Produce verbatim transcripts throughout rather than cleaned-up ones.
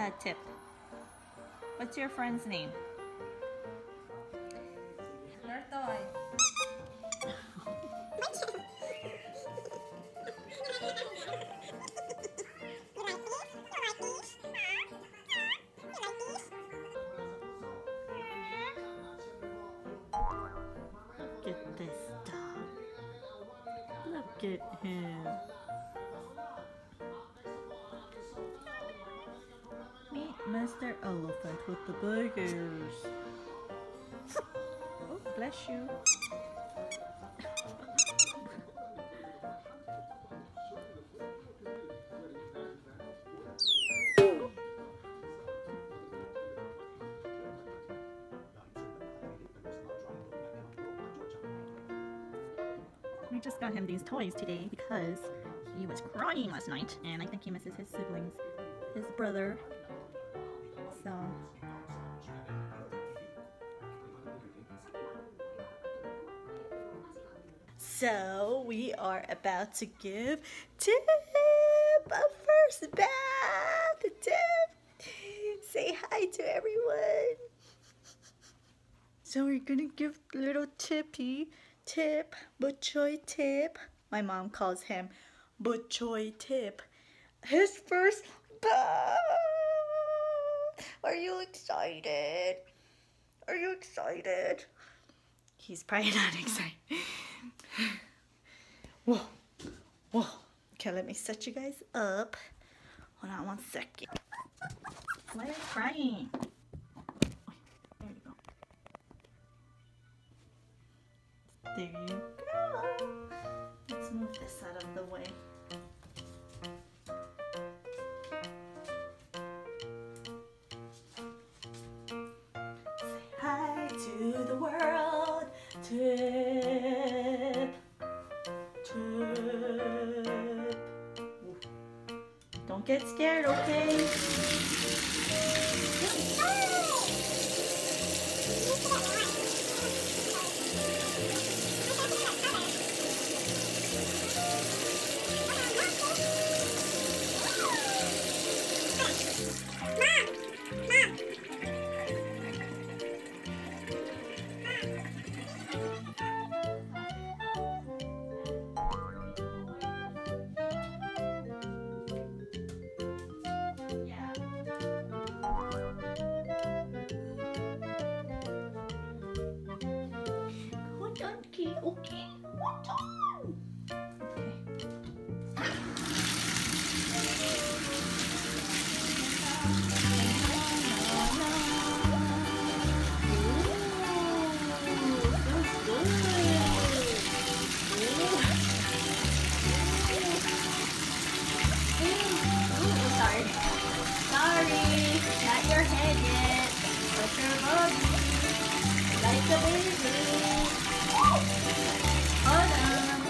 uh, Tip. What's your friend's name? Nortoy. Look at this dog. Look at him. Meet Mister Elephant with the big ears. Oh, bless you. We just got him these toys today because he was crying last night and I think he misses his siblings, his brother. So So we are about to give Tip a first bath. Tip, say hi to everyone. So we're gonna give little Tippy Tip, Butchoy Tip. My mom calls him Butchoy Tip. His first bath. Are you excited? Are you excited? He's probably not excited. Whoa, whoa. Okay, let me set you guys up. Hold on one second. Why are you crying? There you go. There you go. Let's move this out of the way. Say hi to the world, Tip. Tip. Don't get scared, okay? Okay, okay, what on? Sorry, sorry, not your head yet, but your body, like a baby. Hold on.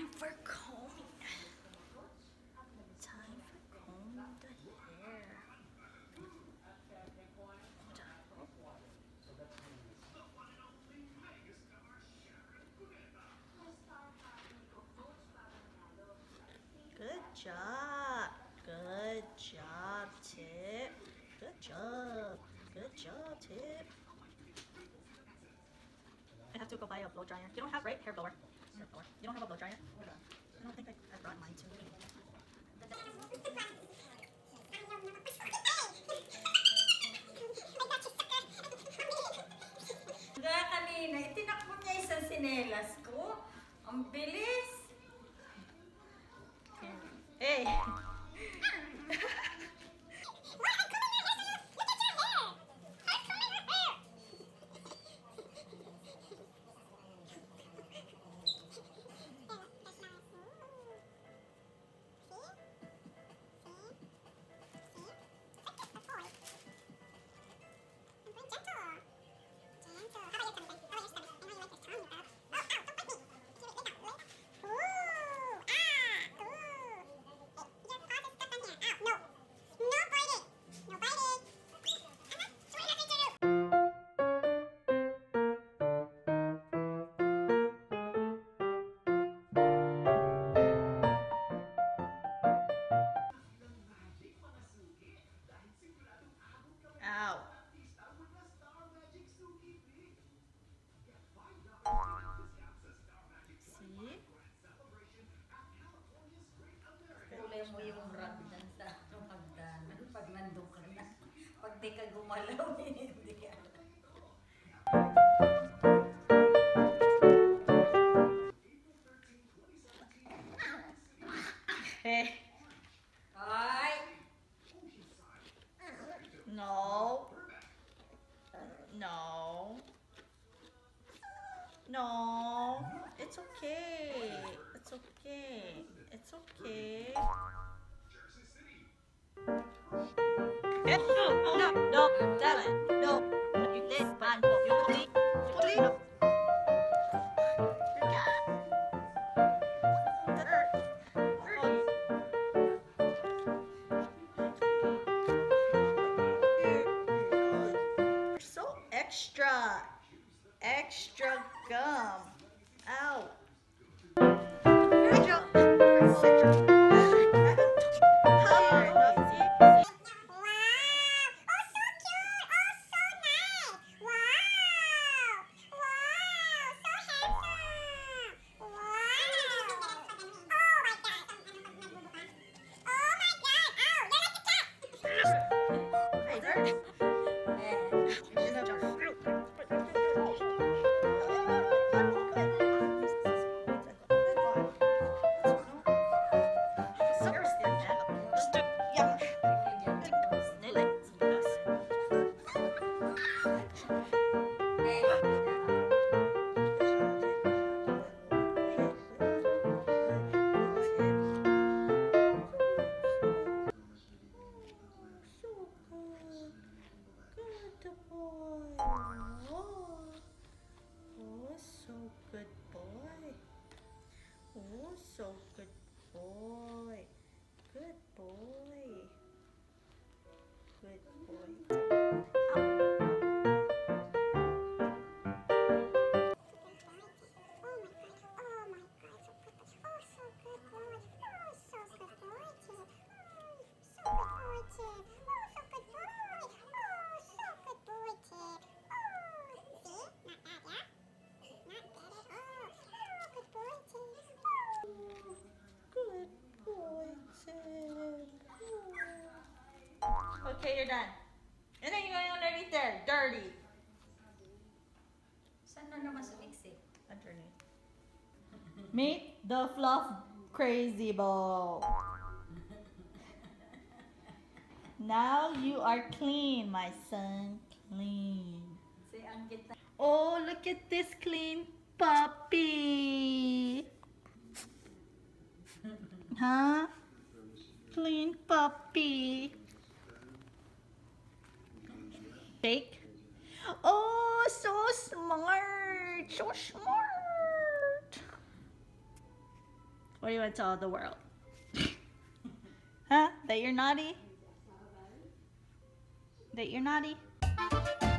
Time for combing. Time for combing the hair. Good job. Good job, Tip. Good job. Good job, Tip. I have to go buy a blow dryer. You don't have, right? Hair blower. Hair blower. You don't have a blow dryer? Hold on. I don't think I, I brought mine too. Nga kanina, itinakbo niya isang sinelas ko. Ang bilis. Hey! Kulay mo yung rag dyan sa hagdanan. Pag nandun ka na. Pag di ka gumalaw, hindi ka. Hey! Ay! No. No. No. It's okay. It's okay. It's okay. No, no, no, darling. No. You did, man. You did. You did. So extra. Extra gum. Ow. So good boy. Good boy. Good boy. Okay, you're done. And then you're going underneath there. Dirty. Saan na naman sumiksik? Underneath. Meet the fluff crazy ball. Now you are clean, my son. Clean. Oh, look at this clean puppy. Huh? Clean puppy. Shake. Oh, so smart. So smart. What do you want to tell the world? Huh? That you're naughty? That you're naughty?